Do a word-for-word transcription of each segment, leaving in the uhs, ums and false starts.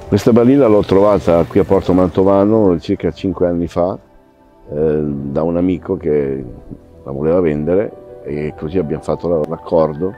Questa balilla l'ho trovata qui a Porto Mantovano circa cinque anni fa eh, da un amico che la voleva vendere e così abbiamo fatto l'accordo.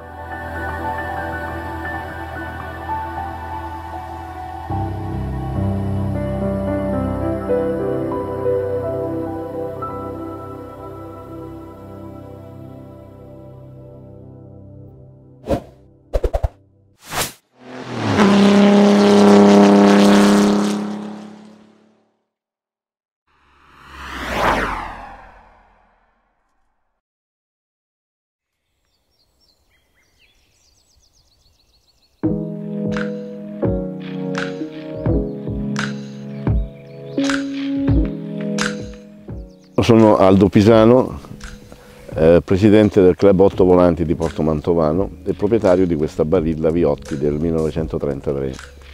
Sono Aldo Pisano, eh, presidente del Club Otto Volanti di Porto Mantovano e proprietario di questa barilla Viotti del millenovecentotrentatré.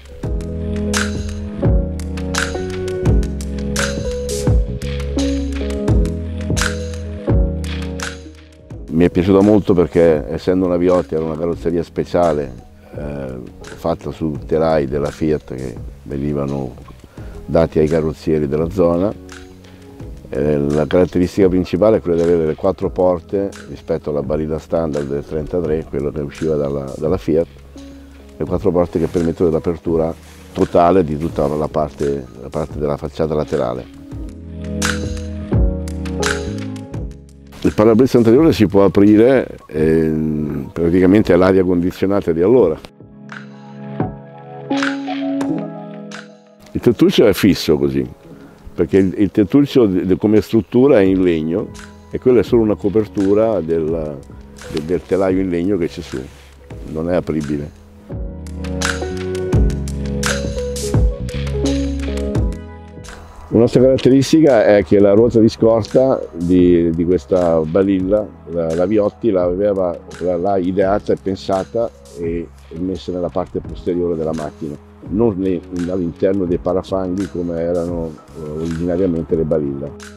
Mi è piaciuta molto perché, essendo una Viotti, era una carrozzeria speciale eh, fatta su telai della Fiat che venivano dati ai carrozzieri della zona. La caratteristica principale è quella di avere le quattro porte rispetto alla barilla standard del trentatré, quello che usciva dalla, dalla Fiat, le quattro porte che permettono l'apertura totale di tutta la parte, la parte della facciata laterale. Il parabrezza anteriore si può aprire eh, praticamente all'aria condizionata di allora. Il tettuccio è fisso così, perché il tettuccio come struttura è in legno e quella è solo una copertura del, del telaio in legno che c'è su, non è apribile. Una nostra caratteristica è che la ruota di scorta di, di questa balilla, la, la Viotti, l'aveva ideata e pensata e messa nella parte posteriore della macchina, non all'interno dei parafanghi come erano originariamente le balilla.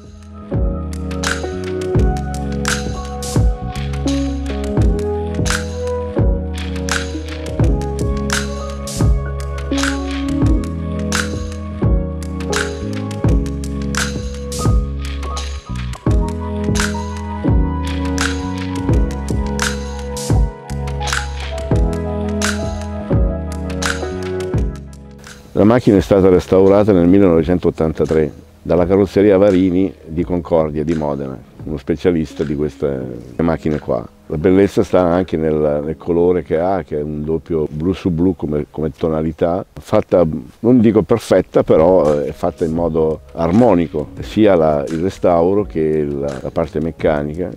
La macchina è stata restaurata nel millenovecentottantatré dalla carrozzeria Varini di Concordia di Modena, uno specialista di queste macchine qua. La bellezza sta anche nel, nel colore che ha, che è un doppio blu su blu come, come tonalità, fatta, non dico perfetta, però è fatta in modo armonico, sia la, il restauro che la, la parte meccanica.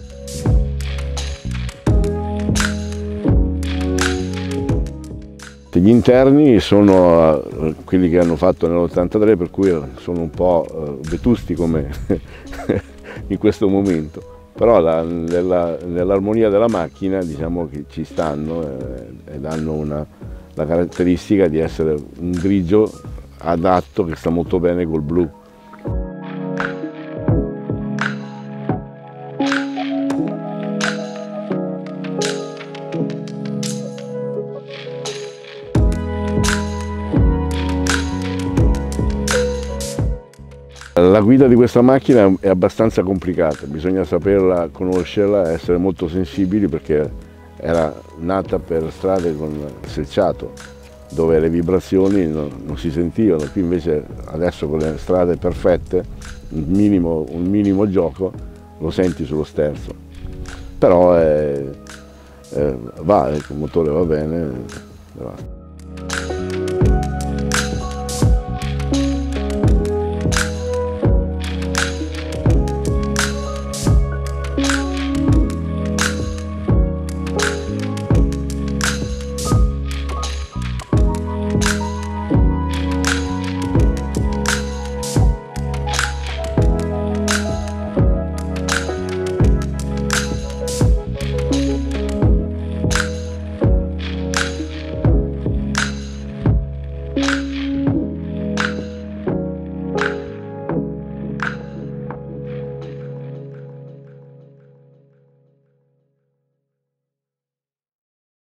Gli interni sono quelli che hanno fatto nell'ottantatré, per cui sono un po' vetusti come in questo momento, però nell'armonia della macchina diciamo che ci stanno eh, ed hanno una, la caratteristica di essere un grigio adatto che sta molto bene col blu. La guida di questa macchina è abbastanza complicata, bisogna saperla, conoscerla, essere molto sensibili perché era nata per strade con selciato, dove le vibrazioni non, non si sentivano, qui invece adesso con le strade perfette, un minimo, un minimo gioco lo senti sullo sterzo, però è, è, va, il motore va bene. Va.